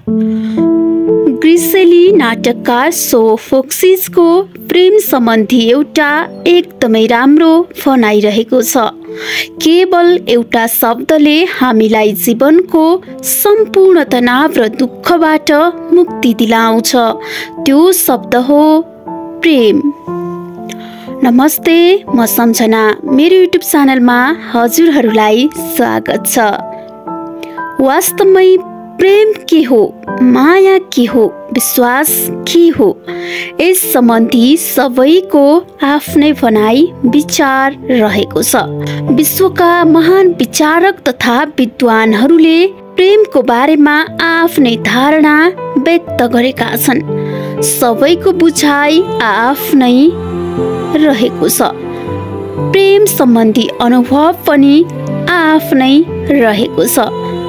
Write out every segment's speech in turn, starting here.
ग्रिसेली नाटककार सोफोक्लिसको प्रेम सम्बन्धी एउटा एकदमै राम्रो भनाइरहेको छ। केवल एउटा शब्दले हामीलाई जीवनको सम्पूर्ण तनाव र दुःखबाट मुक्ति दिलाउँछ। त्यो शब्द हो प्रेम। नमस्ते, म सम्झना। मेरो युट्युब च्यानलमा हजुरहरूलाई स्वागत छ। वास्तवमै प्रेम के हो, माया के हो, विश्वास के हो, यस सम्बन्धी सबैको आफ्नै भनाइ विचार रहेको छ। विश्वका महान विचारक तथा विद्वानहरूले प्रेमको बारेमा आफ्नै धारणा व्यक्त गरेका छन्। सबैको बुझाइ आफ्नै रहेको छ। प्रेम सम्बन्धी अनुभव पनि आफ्नै रहेको छ।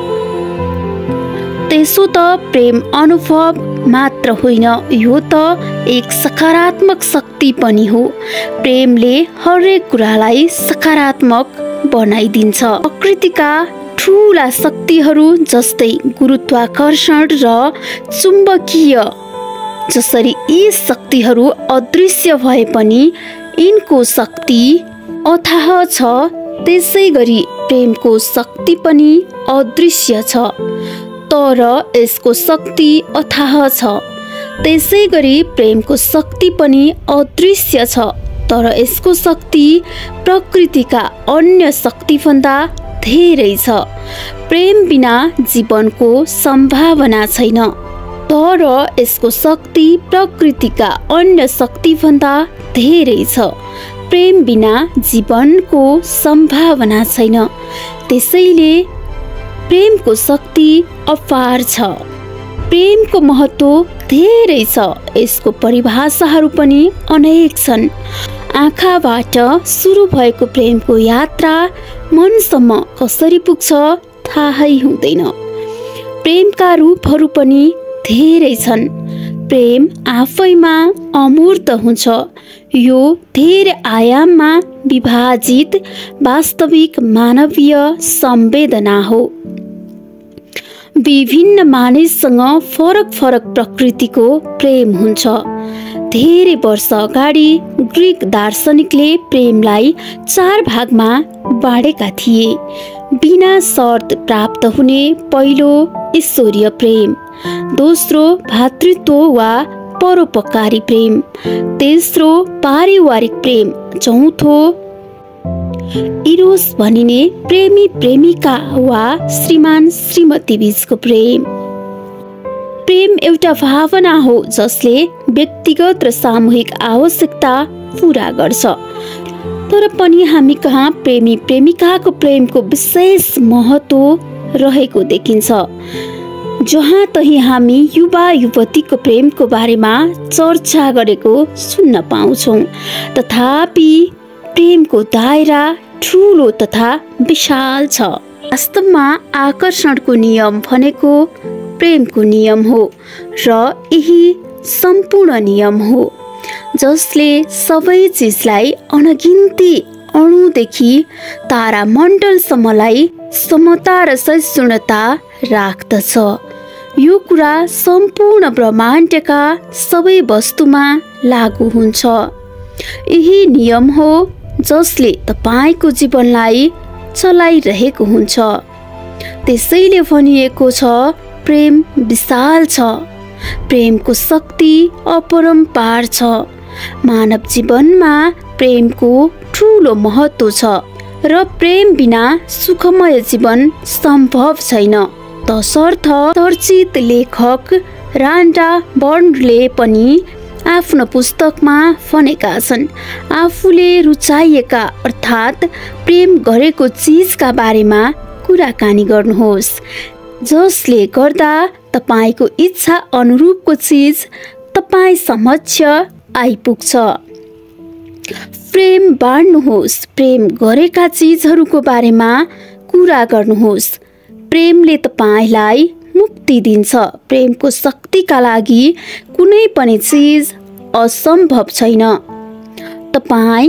त्यसो त प्रेम अनुभव मात्र होइन, यो त एक सकारात्मक शक्ति पनि हो। प्रेमले हरेक कुरालाई सकारात्मक बनाइदिन्छ। प्रकृतिका ठुला शक्तिहरू जस्तै गुरुत्वाकर्षण र चुम्बकीय, जसरी यी शक्तिहरू अदृश्य भए पनि यिनको शक्ति अथाह छ, त्यसै गरी प्रेमको शक्ति पनि अदृश्य छ, तर यसको शक्ति अथाह छ। त्यसै गरी प्रेमको शक्ति पनि अदृश्य छ, तर यसको शक्ति प्रकृतिका अन्य शक्तिभन्दा धेरै छ। प्रेम बिना जीवनको सम्भावना छैन, तर यसको शक्ति प्रकृतिका अन्य शक्तिभन्दा धेरै छ। प्रेम बिना जीवनको सम्भावना छैन, त्यसैले प्रेमको शक्ति अपार छ। प्रेमको महत्त्व धेरै छ। यसको परिभाषाहरू पनि अनेक छन्। आँखाबाट सुरु भएको प्रेमको यात्रा मनसम्म कसरी पुग्छ थाहै हुँदैन। प्रेमका रूपहरू पनि धेरै छन्। प्रेम आफैमा अमूर्त हुन्छ। यो धेरै आयाममा विभाजित वास्तविक मानवीय संवेदना हो। विभिन्न मानिससँग फरक फरक प्रकृतिको प्रेम हुन्छ। धेरै वर्ष अगाडि ग्रीक दार्शनिकले प्रेमलाई 4 भागमा बाँडेका थिए। बिना शर्त प्राप्त हुने पहिलो ईश्वरीय प्रेम, दोस्रो भातृत्व वा परोपकारी प्रेम, तेस्रो पारिवारिक प्रेम, चौथो इरोस भनिने प्रेमी प्रेमिका वा श्रीमान श्रीमती बीचको प्रेम। प्रेम एउटा भावना हो जसले व्यक्तिगत र सामूहिक आवश्यकता पूरा गर्छ। तर पनि हामी कहाँ प्रेमी प्रेमिकाको प्रेमको विशेष महत्त्व रहेको देखिन्छ। जहाँ तही हामी युवा युवतीको प्रेमको बारेमा चर्चा गरेको सुन्न पाउँछौँ। तथापि प्रेमको दायरा ठुलो तथा विशाल छ। वास्तवमा आकर्षणको नियम भनेको प्रेमको नियम हो र यही सम्पूर्ण नियम हो जसले सबै चिजलाई अनगिन्ती अणुदेखि तारामण्डलसम्मलाई समता र सहिष्णुता राख्दछ। यो कुरा सम्पूर्ण ब्रह्माण्डका सबै वस्तुमा लागू हुन्छ। यही नियम हो जसले तपाईको जीवनलाई चलाइरहेको हुन्छ। त्यसैले भनिएको छ प्रेम विशाल छ। प्रेमको शक्ति अपरम्पार छ। मानव जीवनमा प्रेमको ठुलो महत्त्व छ र प्रेम बिना सुखमय जीवन सम्भव छैन। तसर्थ चर्चित लेखक रान्डा बर्नले पनि आफ्नो पुस्तकमा भनेका छन्, आफूले रुचाइएका अर्थात् प्रेम गरेको चिजका बारेमा कुराकानी गर्नुहोस्, जसले गर्दा तपाईको इच्छा अनुरूपको चिज तपाई समक्ष आइपुग्छ। प्रेम बाँड्नुहोस्। प्रेम गरेका चिजहरूको बारेमा कुरा गर्नुहोस्। प्रेमले तपाईलाई मुक्ति दिन्छ। प्रेमको शक्तिका लागि कुनै पनि चिज असम्भव छैन। तपाई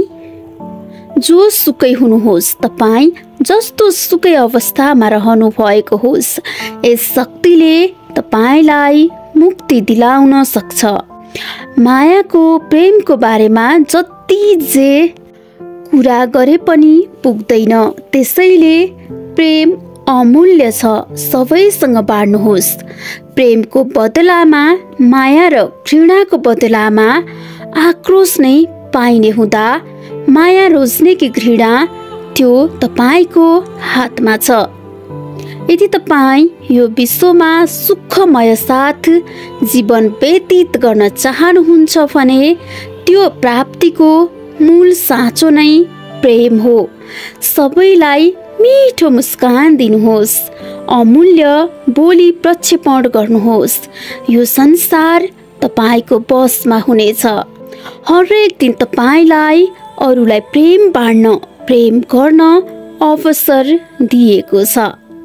जो सुकै हुनुहोस्, तपाई जस्तो सुकै अवस्थामा रहनु भएको होस्, यस शक्तिले तपाईलाई मुक्ति दिलाउन सक्छ। मायाको प्रेमको बारेमा जति जे कुरा गरे पनि पुग्दैन, त्यसैले प्रेम अमूल्य छ, सबैसँग बाँड्नुहोस्। प्रेमको बदलामा माया र घृणाको बदलामा आक्रोश नै पाइने हुँदा माया रोज्ने कि घृणा त्यो तपाईको हातमा छ। यदि तपाईँ यो विश्वमा सुखमय साथ जीवन व्यतीत गर्न चाहनुहुन्छ भने त्यो प्राप्तिको मूल साँचो नै प्रेम हो। सबैलाई मिठो मुस्कान दिनुहोस्, अमूल्य बोली प्रक्षेपण गर्नुहोस्। यो संसार तपाईको बसमा हुनेछ। हरेक दिन तपाईलाई अरूलाई प्रेम बाँड्न, प्रेम गर्न अवसर दिएको छ।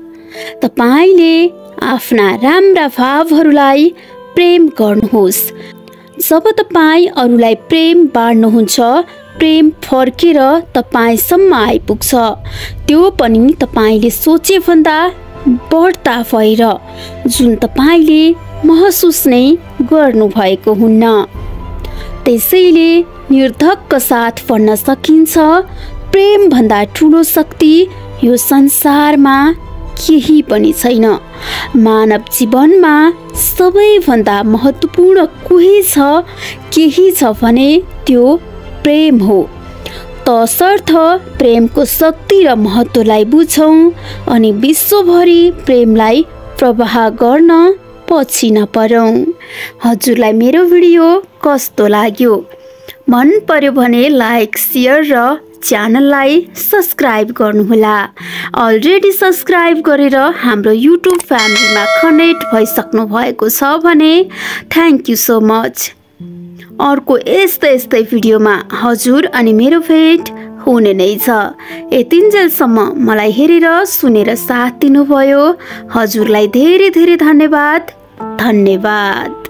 तपाईले आफ्ना राम्रा भावहरूलाई प्रेम गर्नुहोस्। जब तपाईँ अरूलाई प्रेम बाँड्नुहुन्छ, प्रेम फर्केर तपाईसम्म आइपुग्छ, त्यो पनि तपाईले सोचे भन्दा बढ्ता भएर, जुन तपाईले महसुस नै गर्नु भएको हुन्न। त्यसैले निर्धक्क साथ भन्न सकिन्छ, प्रेम भन्दा ठुलो शक्ति यो संसारमा केही पनि छैन। मानव जीवनमा सबैभन्दा महत्त्वपूर्ण केही छ भने त्यो प्रेम हो। तसर्थ प्रेमको शक्ति र महत्त्वलाई बुझौँ अनि विश्वभरि प्रेमलाई प्रवाह गर्न पछि नपरौँ। हजुरलाई मेरो भिडियो कस्तो लाग्यो? मन पर्यो भने लाइक, शेयर र च्यानललाई सब्स्क्राइब गर्नुहोला। अलरेडी सब्स्क्राइब गरेर हाम्रो युट्युब फ्यामिलीमा कनेक्ट भइसक्नु भएको छ भने थ्याङ्क यू सो मच। अर्को यस्तै भिडियोमा हजुर अनि मेरो भेट हुने नै छ। यतिन्जेलसम्म मलाई हेरेर सुनेर साथ दिनुभयो, हजुरलाई धेरै धेरै धन्यवाद।